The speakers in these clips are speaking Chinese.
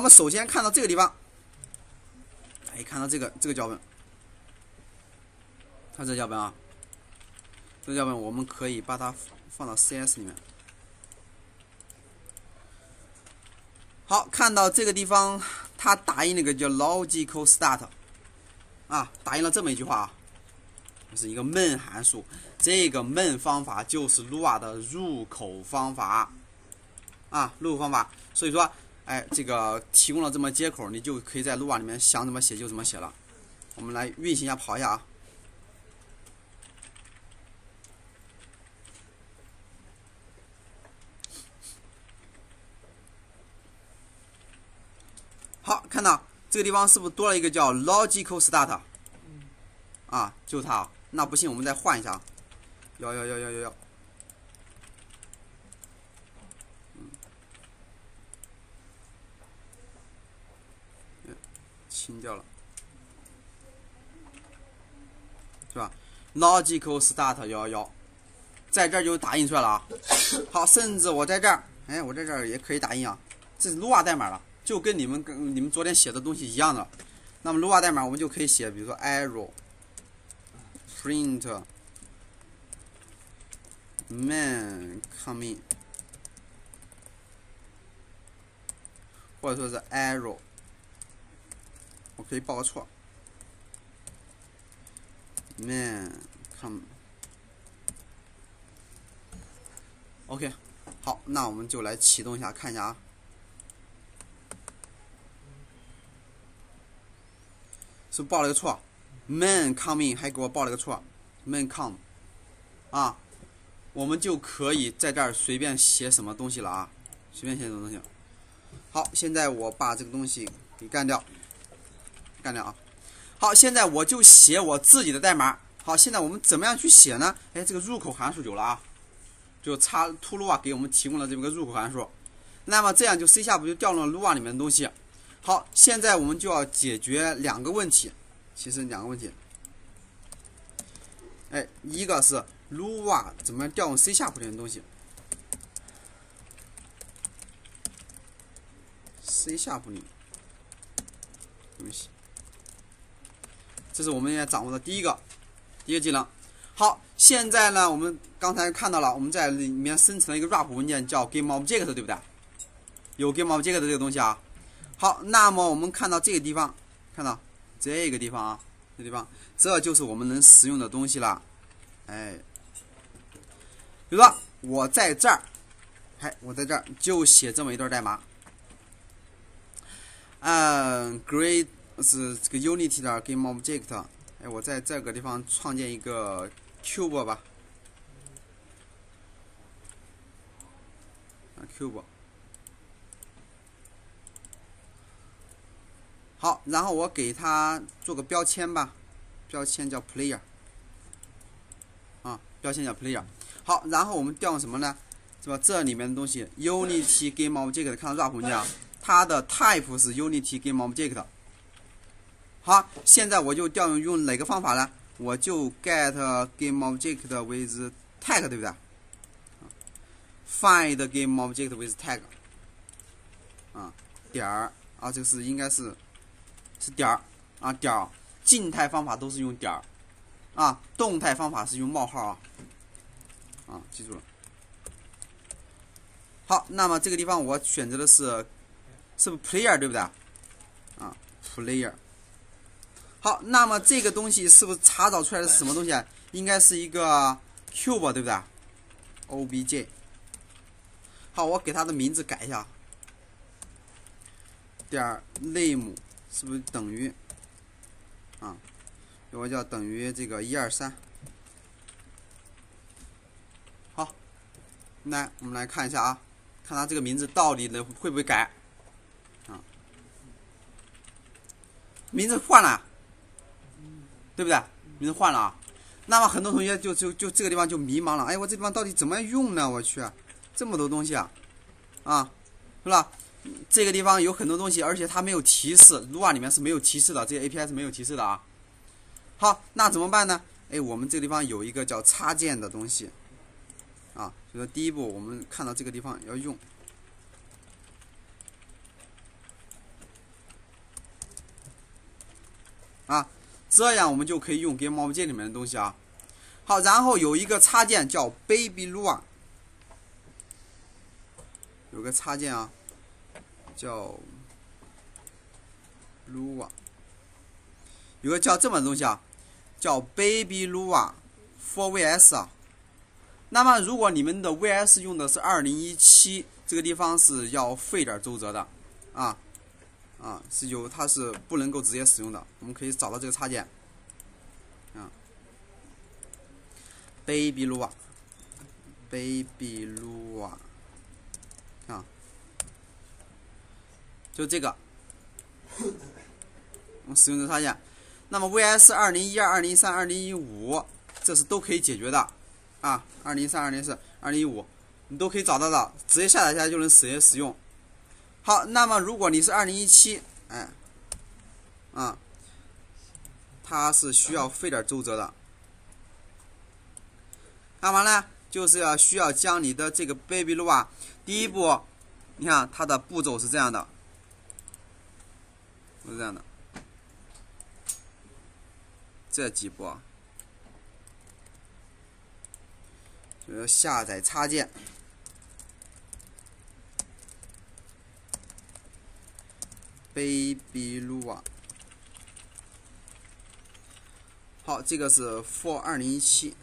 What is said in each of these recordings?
我们首先看到这个地方，哎，看到这个脚本，看这脚本啊，这脚本我们可以把它放到 CS 里面。好，看到这个地方，它打印了个叫 logical start， 啊，打印了这么一句话啊，就是一个 main 函数。这个 main 方法就是 Lua 的入口方法，啊，入口方法。所以说，哎，这个提供了这么接口，你就可以在 Lua 里面想怎么写就怎么写了。我们来运行一下，跑一下啊。好，看到这个地方是不是多了一个叫 logical start？ 啊，就是它。那不信，我们再换一下。要，清掉了，是吧 ？logical start 111，在这儿就打印出来了啊。好，甚至我在这儿，哎，我在这儿也可以打印啊。这是 Lua 代码了。就跟你们昨天写的东西一样的，那么 Lua 代码我们就可以写，比如说 arrow print main coming， 或者说是 arrow， 我可以报个错 main come。OK， 好，那我们就来启动一下，看一下啊。是不是报了个错 ？main coming 还给我报了个错 ，main come， 啊，我们就可以在这儿随便写什么东西了啊，随便写什么东西。好，现在我把这个东西给干掉啊。好，现在我就写我自己的代码。好，现在我们怎么样去写呢？哎，这个入口函数有了啊，就Lua 给我们提供了这么个入口函数。那么这样就 C# 就调用了 Lua 里面的东西。好，现在我们就要解决两个问题，其实两个问题。哎，一个是 Lua 怎么调用 C# 里面的东西 ，C# 里东西，这是我们要掌握的第一个技能。好，现在呢，我们刚才看到了，我们在里面生成了一个 wrap 文件叫 GameObject， 对不对？有 GameObject 的这个东西啊。好，那么我们看到这个地方，看到这个地方啊，这地方，这就是我们能使用的东西了。哎，比如说我在这儿，哎，我在这儿就写这么一段代码。Great 是这个 Unity 的 GameObject， 哎，我在这个地方创建一个 Cube 吧，Cube。好，然后我给它做个标签吧，标签叫 player， 啊，标签叫 player。好，然后我们调用什么呢？是吧？这里面的东西 Unity GameObject， 看到 wrap 文件啊，它的 type 是 Unity GameObject。好，现在我就调用哪个方法呢？我就 get GameObject with tag， 对不对？find GameObject with tag， 啊，点儿啊，这个是应该是点儿啊，点儿。静态方法都是用点儿啊，动态方法是用冒号啊，记住了。好，那么这个地方我选择的是不是 player 对不对？啊 ，player。好，那么这个东西是不是查找出来的是什么东西？应该是一个 cube 对不对 ？obj。好，我给它的名字改一下，点 name 是不是等于啊？我叫等于这个123。好，来我们来看一下啊，看它这个名字到底能会不会改啊？名字换了，对不对？名字换了啊。那么很多同学就这个地方就迷茫了，哎，我这地方到底怎么用呢？我去，这么多东西啊，是吧？这个地方有很多东西，而且它没有提示 ，Lua 里面是没有提示的，这个 API 是没有提示的啊。好，那怎么办呢？哎，我们这个地方有一个叫插件的东西，啊，就说第一步我们看到这个地方要用， 啊，这样我们就可以用 GameObject 里面的东西啊。好，然后有一个插件叫 Baby Lua， 有个插件啊，叫 Lua， 有个叫这么的东西啊，叫 Baby Lua for VS 啊。那么如果你们的 VS 用的是2017，这个地方是要费点周折的啊。它是不能够直接使用的。我们可以找到这个插件，Baby Lua 啊，就这个，我们使用这个插件。那么 VS 2012、2013、2015，这是都可以解决的啊。2013、2014、2015，你都可以找到的，直接下载下来就能直接使用。好，那么如果你是2017，它是需要费点周折的。干嘛呢？就是需要将你的这个 Baby Lua， 第一步，你看它的步骤是这样的，这几步就是下载插件。Baby Lua， 好，这个是 for 2017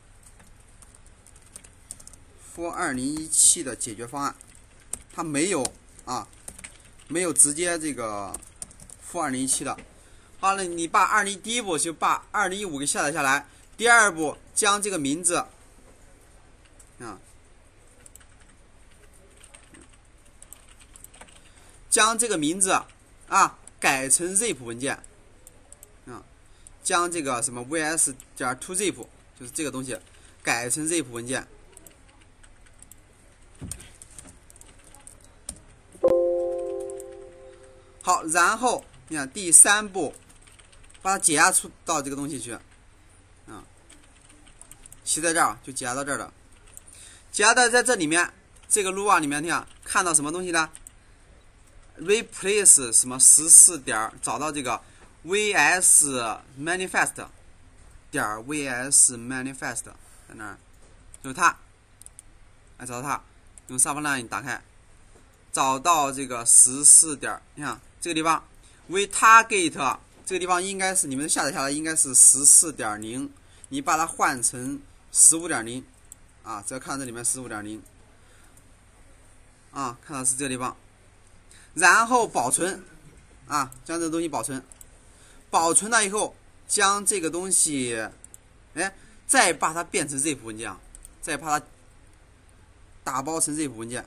的解决方案，它没有直接这个 for 2017的。好了，你把第一步就把2015给下载下来，第二步将这个名字改成 zip 文件将这个什么 vs.toZip 就是这个东西改成 zip 文件。好，然后你看第三步，把它解压出到这个东西去写在这儿就解压到这儿了。解压到在这里面，这个 Lua 里面，你看到什么东西呢？replace 什么14点，找到这个 vs manifest 点 vs manifest 在那儿，就是它，找到它，用 Subline 打开，找到这个14点，你看这个地方 vtarget 这个地方应该是你们下载下来应该是 14.0， 你把它换成 15.0 这看这里面 15.0 看到是这个地方。然后保存将这个东西保存了以后，将这个东西再把它变成 zip 文件再把它打包成 zip 文件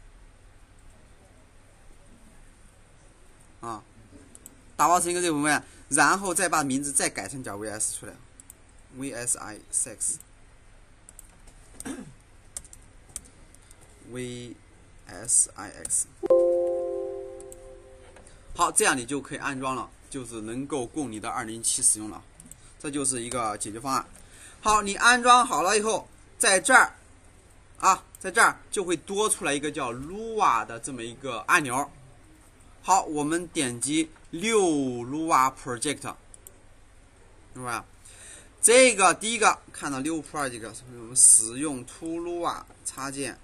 打包成一个 zip 文件，然后再把名字再改成点 vs 出来 vsix好，这样你就可以安装了，就是能够供你的2017使用了。这就是一个解决方案。好，你安装好了以后，在这儿就会多出来一个叫 Lua 的这么一个按钮。好，我们点击 New Lua Project， 是吧？这个第一个看到 New Project， 我们使用 To Lua 插件。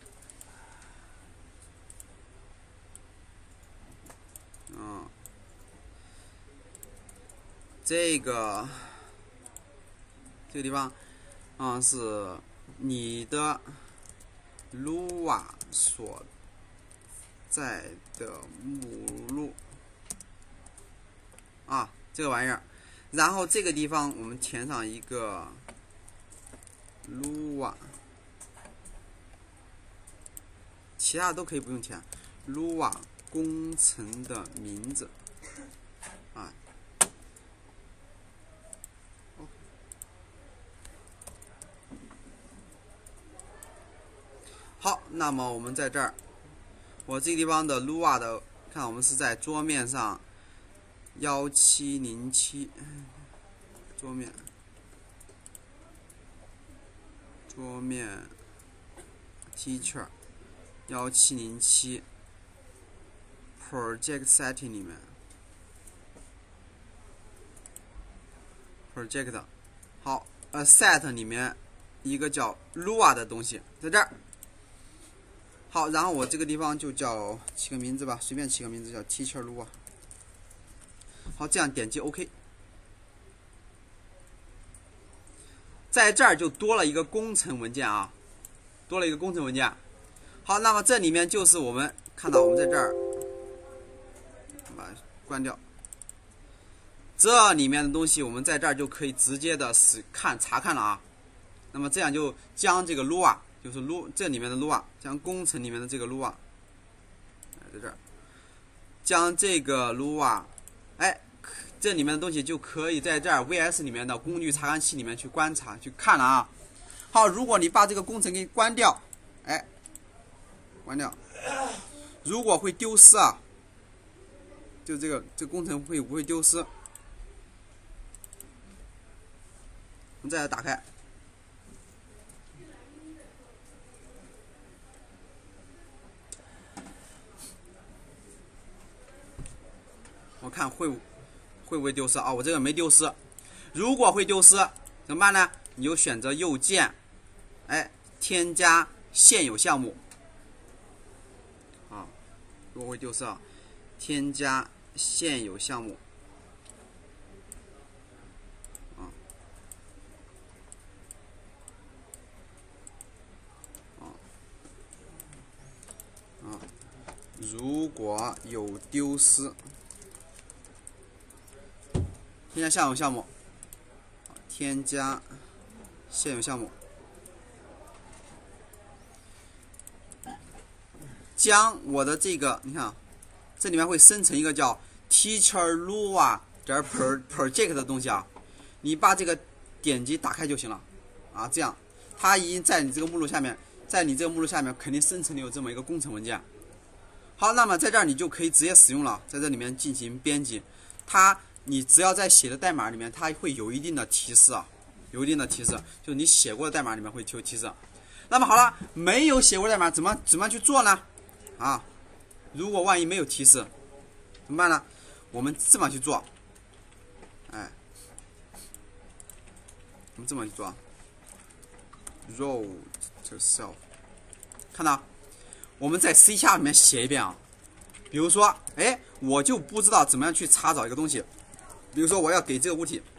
这个地方是你的 Lua 所在的目录这个玩意儿。然后这个地方我们填上一个 Lua， 其他都可以不用填。Lua 工程的名字好，那么我们在这儿，我这个地方的 Lua 的，看我们是在桌面上1707，桌面 Teacher 1707 Project Setting 里面 project， 好，set 里面一个叫 Lua 的东西在这儿。好，然后我这个地方就叫起个名字吧，随便起个名字叫 Teacher Lua。好，这样点击 OK。在这儿就多了一个工程文件啊，多了一个工程文件。好，那么这里面就是我们看到我们在这儿把它关掉，这里面的东西我们在这儿就可以直接的查看了啊。那么这样就将这个 Lua， 就是这里面的 Lua， 将工程里面的这个 Lua， 在这儿，将这个 Lua， 这里面的东西就可以在这儿 VS 里面的工具查看器里面去观察去看了啊。好，如果你把这个工程给关掉，关掉，如果会丢失啊，就这工程会不会丢失？我们再来打开，我看会不会丢失啊？我这个没丢失。如果会丢失怎么办呢？你就选择右键，添加现有项目。啊，如果会丢失啊，添加现有项目。如果有丢失。添加现有项目，添加现有项目，将我的这个，你看，这里面会生成一个叫 Teacher Lua 点 project 的东西啊，你把这个点击打开就行了啊，这样它已经在你这个目录下面，肯定生成了有这么一个工程文件。好，那么在这儿你就可以直接使用了，在这里面进行编辑，你只要在写的代码里面，它会有一定的提示啊，有一定的提示，就是你写过的代码里面会有提示。那么好了，没有写过代码怎么去做呢？啊，如果万一没有提示，怎么办呢？我们这么去做，我们这么去做 ，row to self， 看到？我们在 C# 里面写一遍啊，比如说，我就不知道怎么样去查找一个东西。比如说我要给这个物体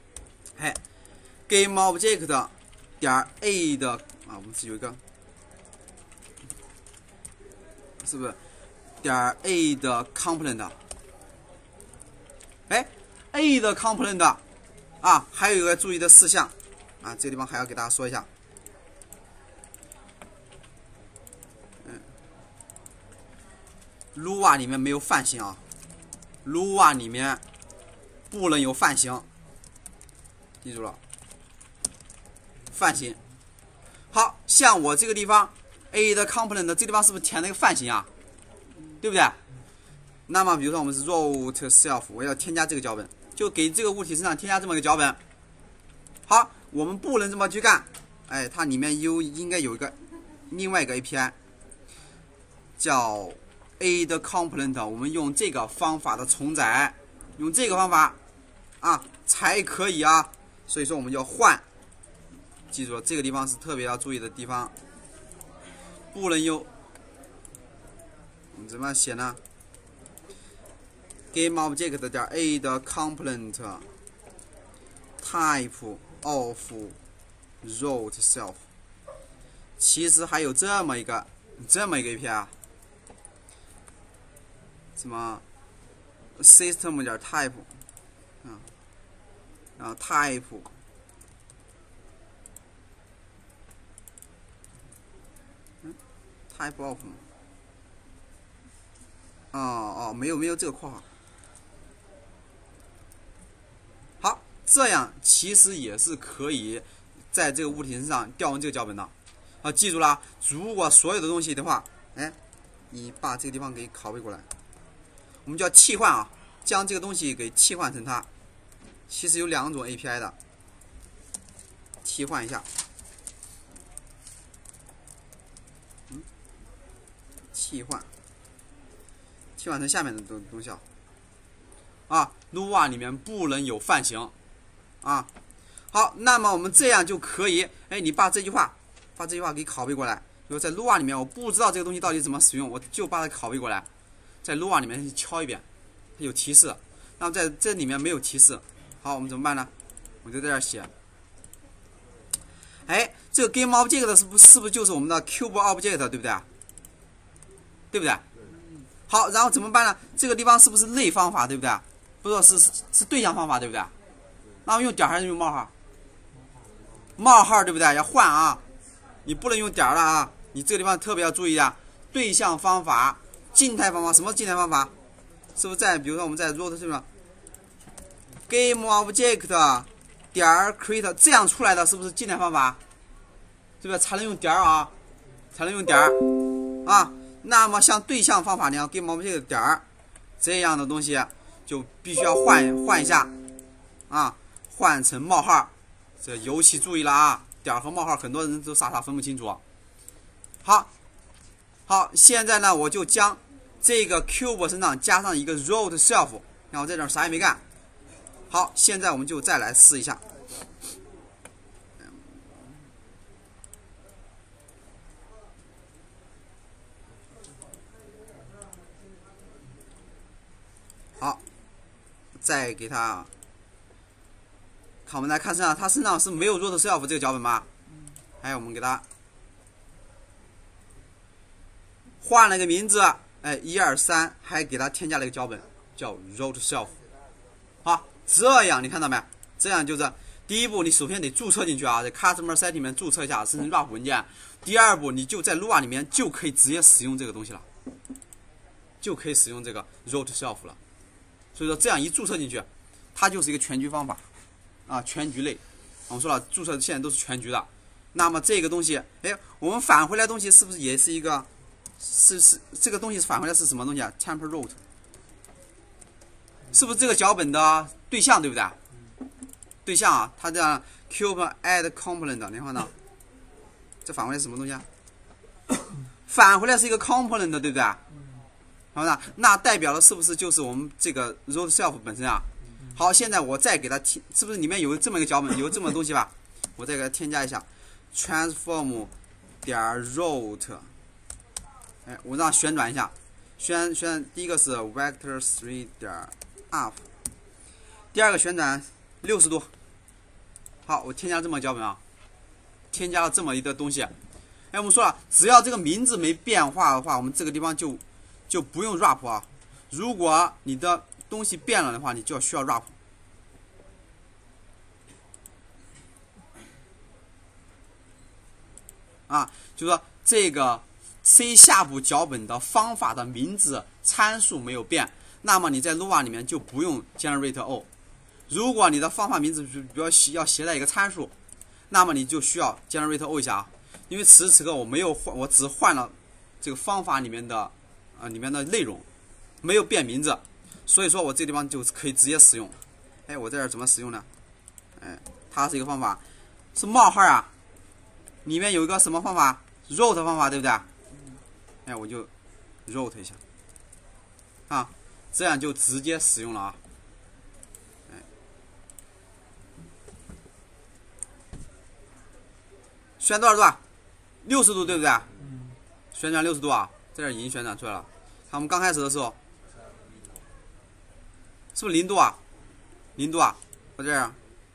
，GameObject 点 A 的啊，我们是有一个，是不是点 A 的 component？ A 的 component 啊，还有一个注意的事项啊，这个地方还要给大家说一下。Lua 里面没有泛型啊 ，Lua 里面不能有泛型，记住了，泛型。好像我这个地方 A 的 component 这地方是不是填了一个泛型啊？对不对？那么比如说我们是 row to self， 我要添加这个脚本，就给这个物体身上添加这么一个脚本。好，我们不能这么去干，它里面应该有一个另外一个 API 叫 A 的 component， 我们用这个方法的重载，用这个方法啊才可以啊。所以说我们要换，记住了，这个地方是特别要注意的地方，不能用。我们怎么写呢 ？GameObject 点 A 的 component type of row to self。其实还有这么一个 API 啊。什么 system 点 type 然后 type type of 没有这个括号。好，这样其实也是可以在这个物体身上调用这个脚本的啊。记住了，如果所有的东西的话，你把这个地方给拷贝过来。我们叫替换啊，将这个东西给替换成它。其实有2种 API 的，替换一下，替换成下面的东西啊。Lua 里面不能有泛型， 啊。好，那么我们这样就可以，哎，你把这句话给拷贝过来。比如在 Lua 里面，我不知道这个东西到底怎么使用，我就把它拷贝过来，在 Lua 里面敲一遍，它有提示。那么在这里面没有提示，好，我们怎么办呢？我就在这儿写。哎，这个 GameObject 是不是就是我们的 CubeObject， 对不对？对不对？好，然后怎么办呢？这个地方是不是类方法，对不对？不是，是对象方法，对不对？那我用点还是用冒号？冒号，对不对？要换啊，你不能用点了啊！你这个地方特别要注意啊。对象方法、静态方法，什么静态方法？是不是在比如说我们在 root 这边 GameObject 点 create 这样出来的，是不是静态方法？对不对？才能用点啊，才能用点啊。那么像对象方法那样 GameObject 点这样的东西，就必须要换一下啊，换成冒号。这尤其注意了啊，点和冒号很多人都傻分不清楚。好，现在呢，我就将这个 cube 身上加上一个 root self， 然后在这儿啥也没干。好，现在我们就再来试一下。好，再给它。好，我们来看身上，它身上是没有 root self 这个脚本吗？还有我们给它换了个名字，哎，1、2、3，还给它添加了一个脚本，叫 root self。好，这样你看到没？这样就是第一步，你首先得注册进去啊，在 Customer Setting 里面注册一下，生成 RAP 文件。第二步，你就在 Lua 里面就可以直接使用这个东西了，就可以使用这个 root self 了。所以说，这样一注册进去，它就是一个全局方法。啊，全局类，我们说了，注册现在都是全局的。那么这个东西，哎，我们返回来的东西是不是也是一个？是这个东西返回来是什么东西啊 ？Temp root， 是不是这个脚本的对象，对不对？对象啊，它这样 cube add component， 然后呢，这返回来是什么东西啊？返回来是一个 component， 对不对？然后呢，那代表的是不是就是我们这个 root self 本身啊？好，现在我再给它添，是不是里面有这么一个脚本，有这么东西吧？我再给它添加一下 ，transform 点 root， 哎，我让旋转一下，旋第一个是 vector3 点 up， 第二个旋转60度。好，我添加这么个脚本啊，添加了这么一个东西。哎，我们说了，只要这个名字没变化的话，我们这个地方就不用 wrap 啊。如果你的东西变了的话，你就需要 wrap 啊，就是说这个 C# 脚本的方法的名字参数没有变，那么你在 Lua 里面就不用 generate o。如果你的方法名字比如要携带一个参数，那么你就需要 generate o 一下啊，因为此时此刻我没有换，我只换了这个方法里面的内容，没有变名字。所以说我这个地方就可以直接使用。哎，我在这儿怎么使用呢？哎，它是一个方法，是冒号啊，里面有一个什么方法 ？root 方法，对不对？哎，我就 root 一下，啊，这样就直接使用了啊。哎，旋多少度啊？60度，对不对？旋转60度啊，在这已经旋转出来了。看我们刚开始的时候。是不是0度啊？0度啊，我这样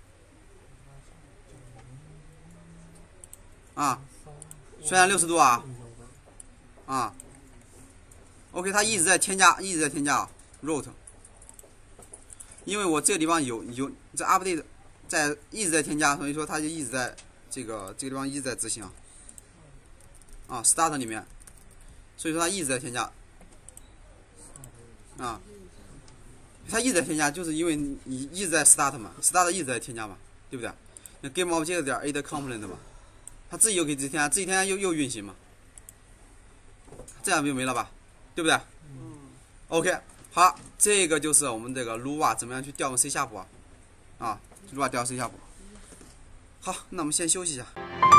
啊，旋转60度啊，啊 ，OK， 它一直在添加，root， 因为我这个地方有这 update 一直在添加，所以说它就一直在这个地方一直在执行啊 ，start 里面，所以说它一直在添加啊。它一直在添加，就是因为你一直在 start 嘛 ，start 一直在添加嘛，对不对？那 GameObject 点 add component 嘛，它自己又可以自己添加，自己添加又运行嘛，这样就没了吧，对不对？OK， 好，这个就是我们这个 Lua 怎么样去调用 C# 啊，Lua 调 C#。好，那我们先休息一下。